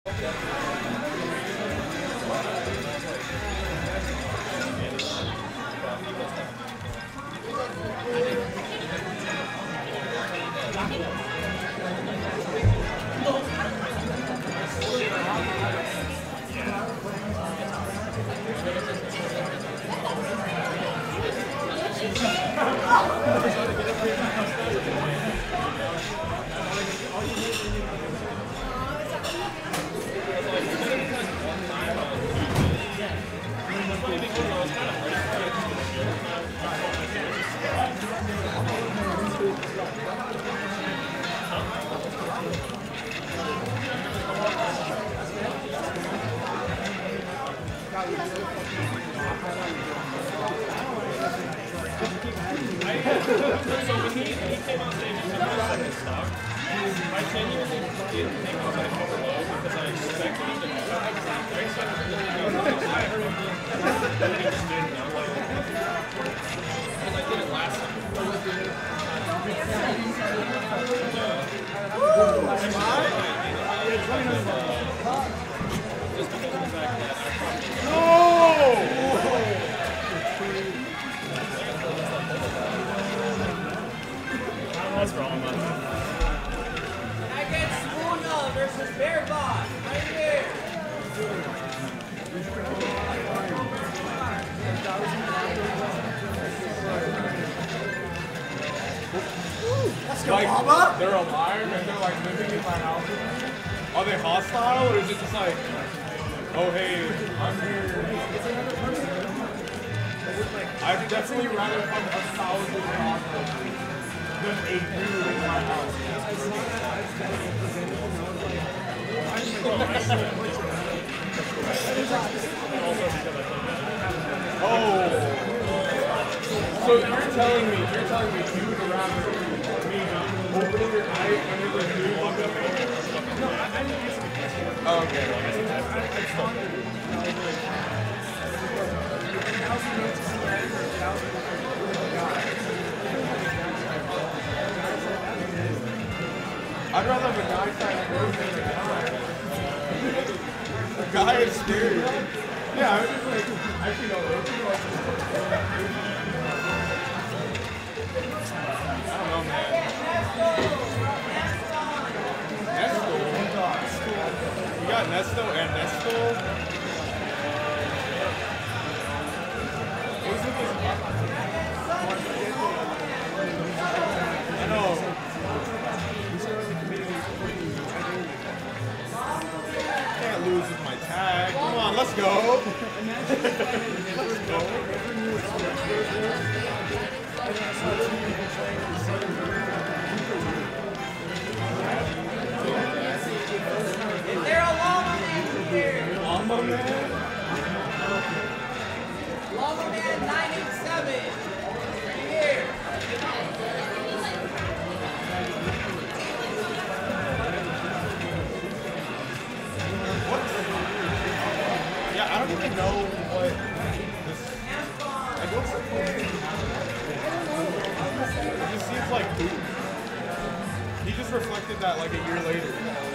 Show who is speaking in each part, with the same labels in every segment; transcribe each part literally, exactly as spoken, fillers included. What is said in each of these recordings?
Speaker 1: That's for Alma.
Speaker 2: I get Spoona versus Bear Boss right here. Let's go,
Speaker 3: like,
Speaker 2: Alma.
Speaker 3: They're alive and they're like living in my house. Are they hostile or is it just like, oh hey, I'm here? I'd definitely rather come a thousand miles than a dude in my house. Oh. So you're telling me, you're telling me dude around me opening your eye under the dude walk up here? No, I didn't answer the question. Oh, okay. I'd rather have a guy try to move than a guy. A guy is scary. Yeah, I was just like, actually no, those people are just I don't know, man. Nesto? You got Nesto and Nesto? I know. Can't lose with my tag. Come on, let's go. Let's go.
Speaker 2: Is there a Llama Man here?
Speaker 3: Alma Man?
Speaker 2: Llama Man nine eight seven. Right here.
Speaker 3: What? Yeah, I don't even know what this. Like, what's the point? It just seems like poop. He just reflected that like a year later.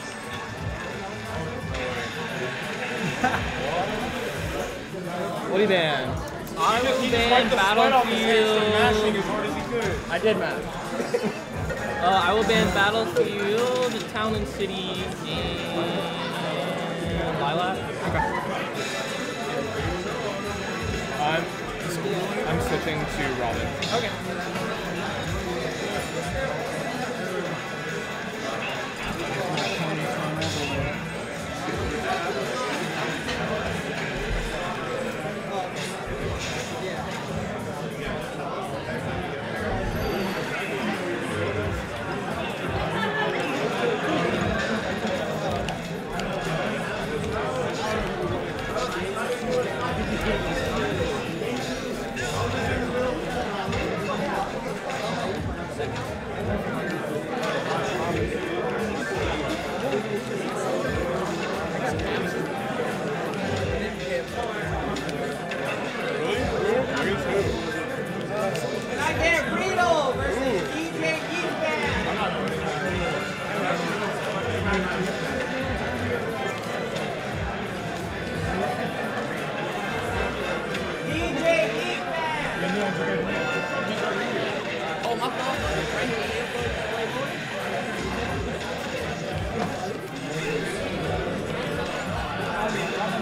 Speaker 1: What do you ban? I will
Speaker 3: He just
Speaker 1: ban
Speaker 3: wiped the sweat off his face from mashing
Speaker 1: Battlefield.
Speaker 3: as hard as he could.
Speaker 1: I did mash. uh, I will ban Battlefield, Town and City, and Lilac.
Speaker 3: Okay. I'm I'm switching to Robin.
Speaker 1: Okay.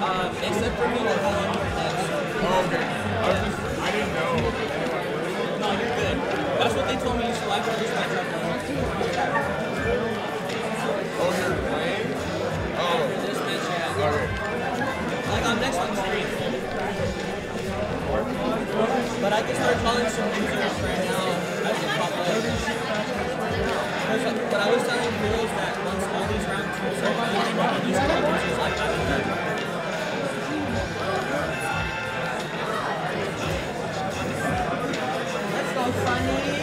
Speaker 2: Um, except for me, like,
Speaker 3: Oh, okay. I was just, I didn't know.
Speaker 2: no, you're good. That's what they told me. So I got this matchup.
Speaker 3: Oh, you're playing? Oh.
Speaker 2: This match, yeah.
Speaker 3: Okay.
Speaker 2: Like, I'm next on stream. But I can start calling some users right now. I can pop up. Because, but I was telling girls that once all these round twos are done, they can use users like that. Let's go, Sunny!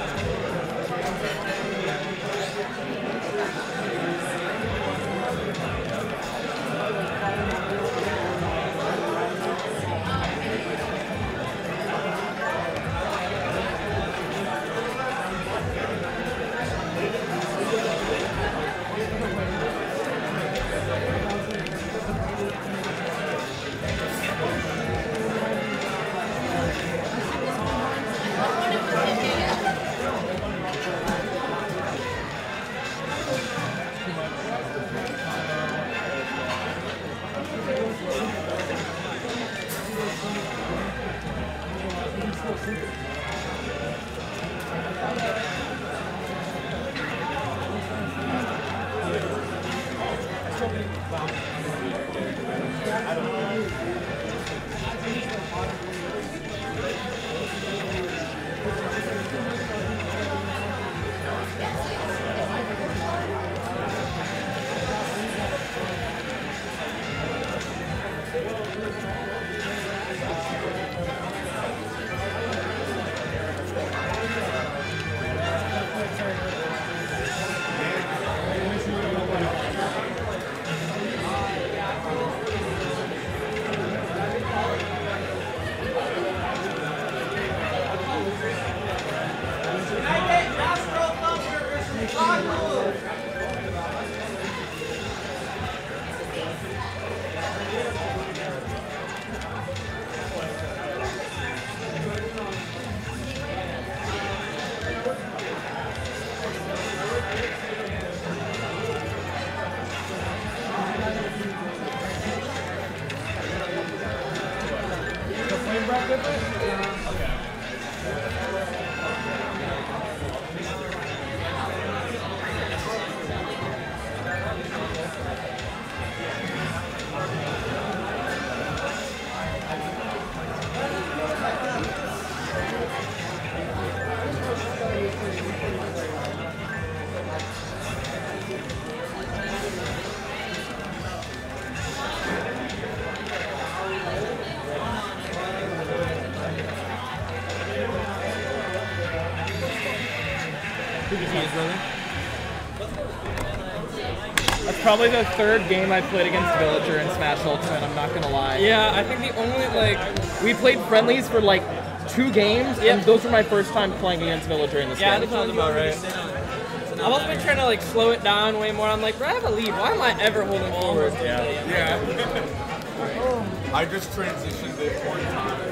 Speaker 4: That's probably the third game I played against Villager in Smash Ultimate, I'm not gonna lie.
Speaker 1: Yeah, I think the only, like...
Speaker 4: We played friendlies for like two games,
Speaker 1: Yep.
Speaker 4: and those were my first time playing against Villager in this
Speaker 1: Yeah,
Speaker 4: game.
Speaker 1: that sounds about right. I've also been trying to, like, slow it down way more. I'm like, bro, I have a lead. Why am I ever holding forward?
Speaker 4: Yeah.
Speaker 3: Yeah. I just transitioned it one time.